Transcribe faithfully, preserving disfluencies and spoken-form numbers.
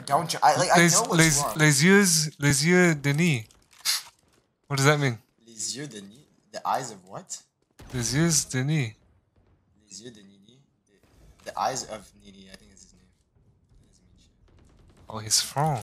don't you? I like. I Les, know what's les, wrong. les yeux, les yeux Denis. What does that mean? Les yeux de Nini. The eyes of what? Les yeux Denis. Les yeux de Nini. The, the eyes of Nini. I think is his name. That doesn't mean shit. Oh, he's from.